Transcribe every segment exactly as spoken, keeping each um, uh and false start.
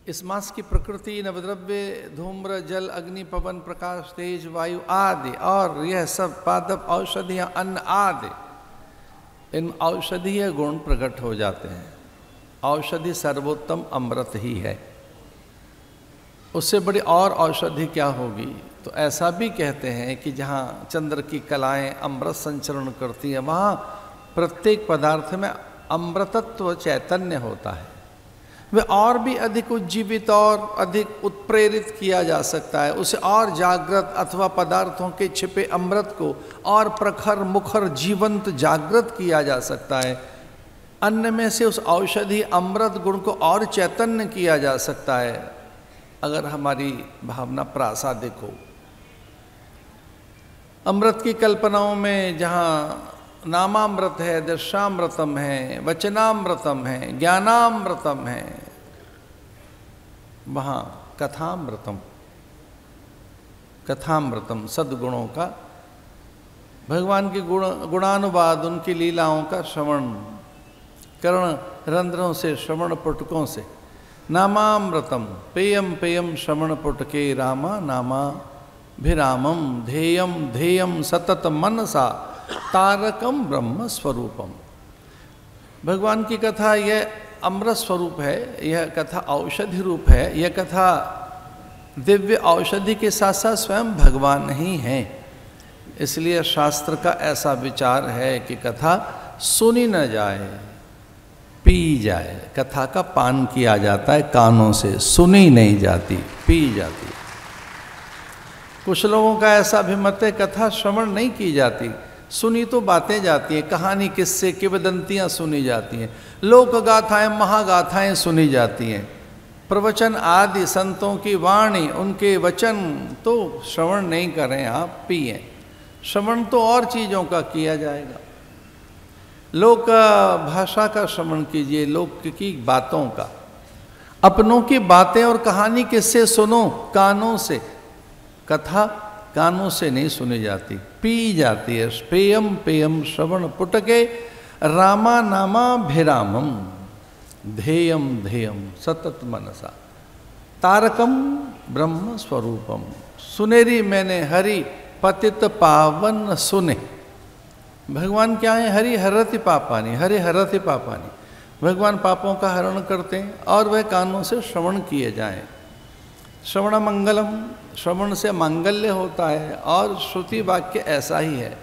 इस मास की प्रकृति नवद्रव्य धूम्र जल अग्नि पवन प्रकाश तेज वायु आदि और यह सब पादप औषधियां अन्न आदि इन औषधीय गुण प्रकट हो जाते हैं। औषधि सर्वोत्तम अमृत ही है, उससे बड़ी और औषधि क्या होगी। तो ऐसा भी कहते हैं कि जहाँ चंद्र की कलाएं अमृत संचरण करती हैं वहाँ प्रत्येक पदार्थ में अमृतत्व चैतन्य होता है, वह और भी अधिक उज्जीवित और अधिक उत्प्रेरित किया जा सकता है, उसे और जागृत अथवा पदार्थों के छिपे अमृत को और प्रखर मुखर जीवंत जागृत किया जा सकता है। अन्न में से उस औषधि अमृत गुण को और चैतन्य किया जा सकता है अगर हमारी भावना प्रासादिक हो। अमृत की कल्पनाओं में जहाँ नामामृत है, दर्शामृतम है, वचनामृतम है, ज्ञानामृतम है, वहाँ कथामृतम कथामृतम सद्गुणों का, भगवान के गुण गुणानुवाद, उनकी लीलाओं का श्रवण कर्ण रंध्रों से, श्रवण पुटकों से। नामामृतम पेयम पेयम श्रवण पुटके रामा नामा भिरामम ध्येयम ध्येयम सतत मनसा तारकम ब्रह्म स्वरूपम। भगवान की कथा यह अमृत स्वरूप है, यह कथा औषधि रूप है, यह कथा दिव्य औषधि के साथ साथ स्वयं भगवान ही हैं। इसलिए शास्त्र का ऐसा विचार है कि कथा सुनी न जाए, पी जाए। कथा का पान किया जाता है कानों से, सुनी नहीं जाती, पी जाती। कुछ लोगों का ऐसा अभिमत है कथा श्रवण नहीं की जाती, सुनी तो बातें जाती हैं, कहानी किस्से किंवदंतियाँ सुनी जाती हैं, लोक गाथाएं महागाथाएं सुनी जाती हैं, प्रवचन आदि संतों की वाणी उनके वचन तो श्रवण नहीं करें आप, पिए। श्रवण तो और चीज़ों का किया जाएगा। लोक भाषा का श्रवण कीजिए, लोक की बातों का, अपनों की बातें और कहानी किससे सुनो, कानों से। कथा कानों से नहीं सुनी जाती, पी जाती है। पेयम पेयम श्रवण पुटके रामा नामा भिरामम ध्येयम ध्येयम सतत मनसा तारकम ब्रह्म स्वरूपम। सुनेरी मैंने हरि पतित पावन सुने। भगवान क्या है? हरि हरति पापानी, हरि हरति पापानी। भगवान पापों का हरण करते हैं और वह कानों से श्रवण किए जाएं। श्रवण मंगलम, श्रवण से मांगल्य होता है और श्रुति वाक्य ऐसा ही है।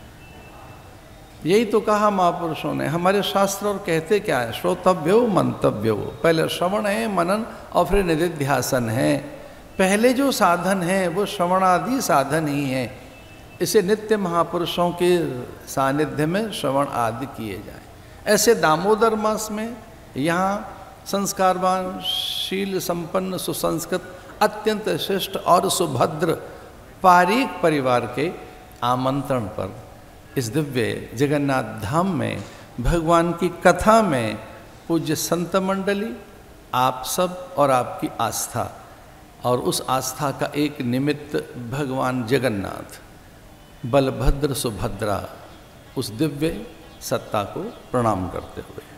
यही तो कहा महापुरुषों ने। हमारे शास्त्र और कहते क्या है? श्रोतव्यो मंतव्यो। पहले श्रवण है, मनन और फिर निधिध्यासन है। पहले जो साधन है वो श्रवणादि साधन ही है। इसे नित्य महापुरुषों के सानिध्य में श्रवण आदि किए जाए। ऐसे दामोदर मास में यहाँ संस्कारवान, शील संपन्न, सुसंस्कृत, अत्यंत श्रेष्ठ और सुभद्र पारीक परिवार के आमंत्रण पर इस दिव्य जगन्नाथ धाम में भगवान की कथा में पूज्य संत मंडली, आप सब और आपकी आस्था, और उस आस्था का एक निमित्त भगवान जगन्नाथ, बलभद्र सुभद्रा, उस दिव्य सत्ता को प्रणाम करते हुए